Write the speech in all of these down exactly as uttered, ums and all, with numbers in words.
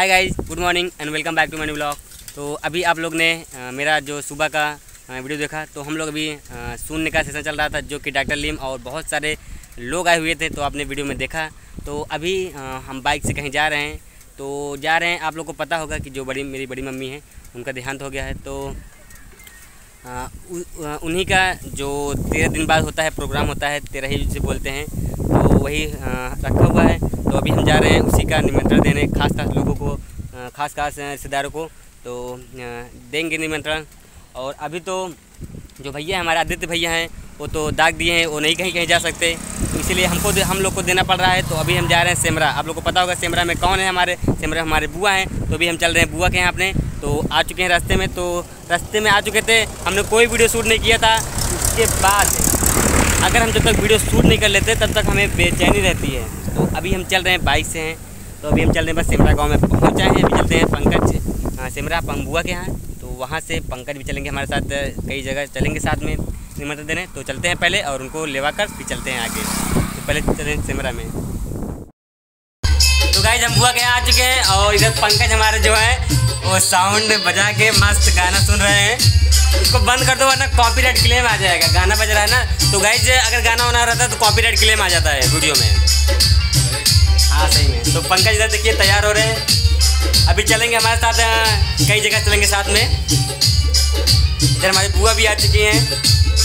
Hi guys, good morning and welcome back to my new blog. तो अभी आप लोग ने आ, मेरा जो सुबह का आ, वीडियो देखा, तो हम लोग अभी आ, शून्य का सेशन चल रहा था, जो कि डॉक्टर लीम और बहुत सारे लोग आए हुए थे, तो आपने वीडियो में देखा। तो अभी आ, हम बाइक से कहीं जा रहे हैं, तो जा रहे हैं, आप लोग को पता होगा कि जो बड़ी मेरी बड़ी मम्मी है उनका देहांत हो गया है। तो आ, उ, उन्हीं का जो तेरह दिन बाद होता है प्रोग्राम होता है, तेरह ही जिसे बोलते हैं, तो वही आ, रखा हुआ है। तो अभी हम जा रहे हैं उसी का निमंत्रण देने, खास खास लोगों को, खास खास रिश्तेदारों को तो देंगे निमंत्रण। और अभी तो जो भैया हमारे आदित्य भैया हैं, वो तो दाग दिए हैं, वो नहीं कहीं कहीं जा सकते, तो इसीलिए हमको हम लोग को देना पड़ रहा है। तो अभी हम जा रहे हैं सेमरा। आप लोग को पता होगा सेमरा में कौन है, हमारे सेमरा हमारे बुआ हैं। तो अभी हम चल रहे हैं बुआ के यहाँ अपने, तो आ चुके हैं रास्ते में। तो रास्ते में आ चुके थे, हमने कोई वीडियो शूट नहीं किया था। उसके बाद अगर हम जब तक वीडियो शूट नहीं कर लेते तब तक हमें बेचैनी रहती है। तो अभी हम चल रहे हैं, बाइक से हैं, तो अभी हम चल रहे हैं, बस सेमरा गांव में पहुंच जाए हैं। अभी चलते हैं पंकज सेमरा बुआ के यहाँ, तो वहाँ से पंकज भी चलेंगे हमारे साथ, कई जगह चलेंगे साथ में निमंत्रण देने। तो चलते हैं पहले और उनको लेवा कर फिर चलते हैं आगे। तो पहले चलें सेमरा में। तो गाइस हम बुआ के यहाँ आ चुके हैं और इधर पंकज हमारे जो है वो साउंड बजा के मस्त गाना सुन रहे हैं। इसको बंद कर दो वरना कॉपीराइट क्लेम आ जाएगा। गाना बज रहा है ना, तो गाइस अगर गाना होना रहता है तो कॉपीराइट क्लेम आ जाता है वीडियो में। हाँ सही में। तो पंकज इधर देखिए तैयार हो रहे हैं, अभी चलेंगे हमारे साथ, कई जगह चलेंगे साथ में। इधर हमारी बुआ भी आ चुकी हैं।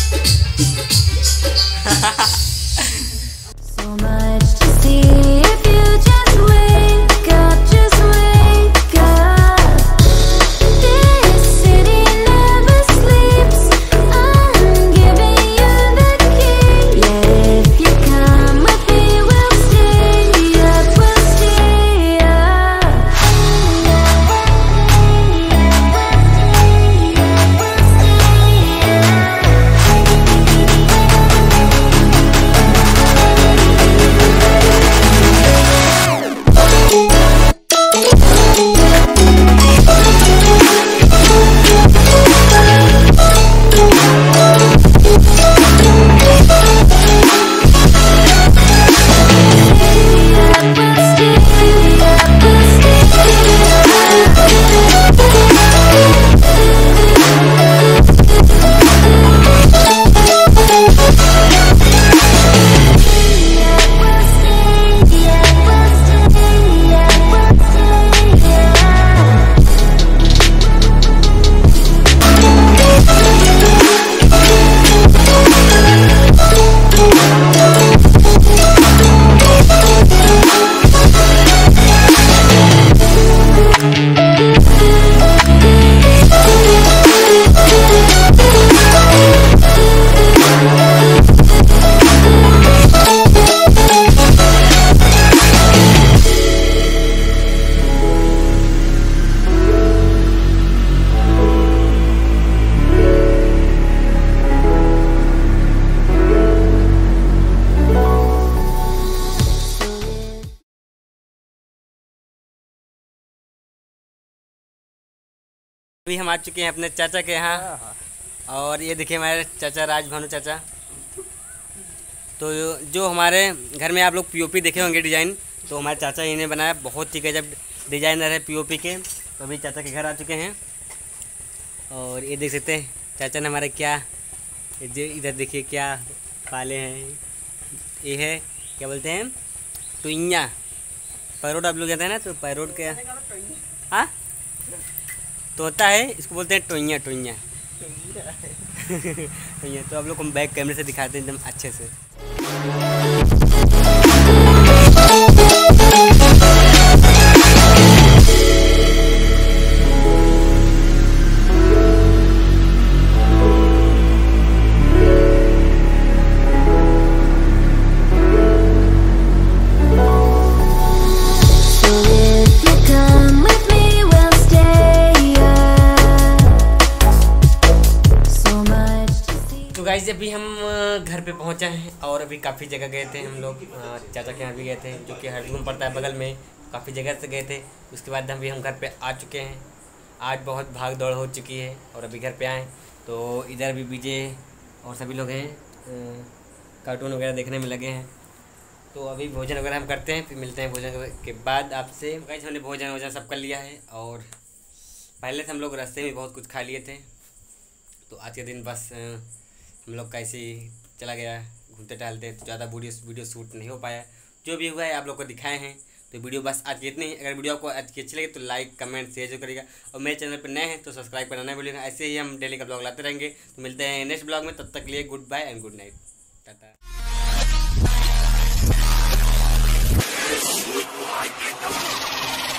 अभी हम आ चुके हैं अपने चाचा के यहाँ, और ये देखिए हमारे चाचा राजभानु चाचा। तो जो हमारे घर में आप लोग पीओपी देखे होंगे डिज़ाइन, तो हमारे चाचा ही ने बनाया, बहुत ही गजब डिज़ाइनर है पीओपी के। तो अभी चाचा के घर आ चुके हैं, और ये देख सकते हैं चाचा ने हमारे क्या, इधर देखिए क्या पाले हैं। ये है क्या बोलते हैं, टुइया पैरोड, आप लोग कहते हैं ना, तो पैरोड के हाँ तोता है, इसको बोलते हैं टोइया टोइया। तो आप लोग को बैक कैमरे से दिखाते हैं एकदम अच्छे से। गाइस अभी हम घर पे पहुंचे हैं, और अभी काफ़ी जगह गए थे हम लोग, चाचा के यहाँ भी गए थे, जो कि हरदूम पड़ता है बगल में, काफ़ी जगह से गए थे। उसके बाद अभी हम घर पे आ चुके हैं। आज बहुत भाग दौड़ हो चुकी है और अभी घर पे आए, तो इधर भी विजय और सभी लोग हैं, कार्टून वगैरह देखने में लगे हैं। तो अभी भोजन वगैरह हम करते हैं, फिर मिलते हैं भोजन के बाद आपसे। गाइस हमने भोजन वोजन सब कर लिया है और पहले से हम लोग रास्ते में बहुत कुछ खा लिए थे। तो आज के दिन बस हम लोग का ऐसे ही चला गया, घूमते टहलते, तो ज़्यादा वीडियो वीडियो शूट नहीं हो पाया। जो भी हुआ है आप लोग को दिखाए हैं। तो वीडियो बस आज की इतनी ही। अगर वीडियो आपको आज की अच्छी लगी तो लाइक कमेंट शेयर जो करिएगा, और मेरे चैनल पर नए हैं तो सब्सक्राइब करना नहीं भूलिएगा। ऐसे ही हम डेली का ब्लॉग लाते रहेंगे। तो मिलते हैं नेक्स्ट ब्लॉग में, तब तक के लिए good bye and good night, Tata.